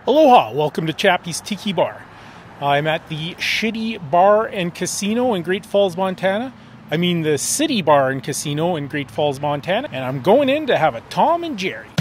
Aloha, welcome to Chappie's Tiki Bar. I'm at the Shitty Bar and Casino in Great Falls, Montana. I mean the City Bar and Casino in Great Falls, Montana. And I'm going in to have a Tom and Jerry.